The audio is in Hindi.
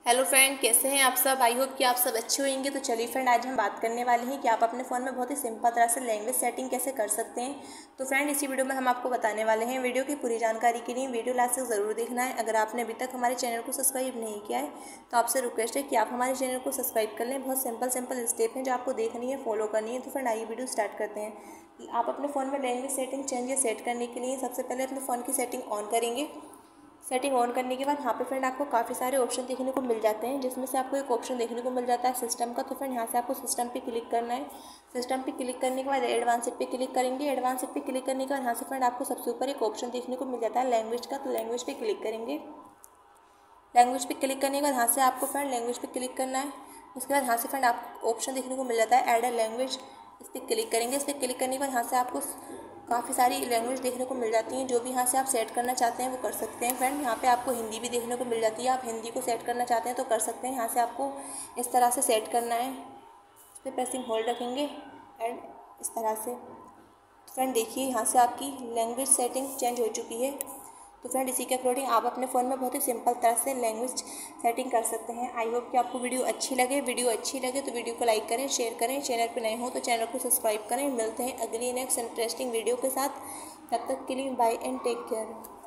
हेलो फ्रेंड, कैसे हैं आप सब। आई होप कि आप सब अच्छे होंगे। तो चलिए फ्रेंड, आज हम बात करने वाले हैं कि आप अपने फ़ोन में बहुत ही सिंपल तरह से लैंग्वेज सेटिंग कैसे कर सकते हैं। तो फ्रेंड, इसी वीडियो में हम आपको बताने वाले हैं। वीडियो की पूरी जानकारी के लिए वीडियो लास्ट तक ज़रूर देखना है। अगर आपने अभी तक हमारे चैनल को सब्सक्राइब नहीं किया है तो आपसे रिक्वेस्ट है कि आप हमारे चैनल को सब्सक्राइब कर लें। बहुत सिंपल स्टेप हैं जो आपको देखनी है, फॉलो करनी है। तो फ्रेंड, आइए वीडियो स्टार्ट करते हैं। आप अपने फ़ोन में लैंग्वेज सेटिंग चेंज या सेट करने के लिए सबसे पहले अपने फ़ोन की सेटिंग ऑन करेंगे। सेटिंग ऑन करने के बाद यहाँ पे फ्रेंड आपको काफ़ी सारे ऑप्शन देखने को मिल जाते हैं, जिसमें से आपको एक ऑप्शन देखने को मिल जाता है सिस्टम का। तो फ्रेंड, यहाँ से आपको सिस्टम पे क्लिक करना है। सिस्टम पे क्लिक करने के बाद एडवांस पे क्लिक करेंगे। एडवांस पे क्लिक करने के बाद यहाँ से फ्रेंड आपको सबसे ऊपर एक ऑप्शन देखने को मिल जाता है लैंग्वेज का। तो लैंग्वेज पे क्लिक करेंगे। लैंग्वेज पे क्लिक करने के बाद यहाँ से आपको फ्रेंड लैंग्वेज पे क्लिक करना है। उसके बाद यहाँ से फ्रेंड आपको ऑप्शन देखने को मिल जाता है ऐड अ लैंग्वेज। इस पर क्लिक करेंगे। इस पर क्लिक करने के बाद यहाँ से आपको काफ़ी सारी लैंग्वेज देखने को मिल जाती हैं। जो भी यहाँ से आप सेट करना चाहते हैं वो कर सकते हैं। फ्रेंड, यहाँ पे आपको हिंदी भी देखने को मिल जाती है। आप हिंदी को सेट करना चाहते हैं तो कर सकते हैं। यहाँ से आपको इस तरह से सेट करना है। इस पर प्रेसिंग होल्ड रखेंगे एंड इस तरह से। फ्रेंड देखिए, यहाँ से आपकी लैंग्वेज सेटिंग चेंज हो चुकी है। तो फ्रेंड, इसी के अकॉर्डिंग आप अपने फ़ोन में बहुत ही सिंपल तरह से लैंग्वेज सेटिंग कर सकते हैं। आई होप कि आपको वीडियो अच्छी लगे तो वीडियो को लाइक करें, शेयर करें। चैनल पर नए हो तो चैनल को सब्सक्राइब करें। मिलते हैं अगली नेक्स्ट इंटरेस्टिंग वीडियो के साथ। तब तक के लिए बाय एंड टेक केयर।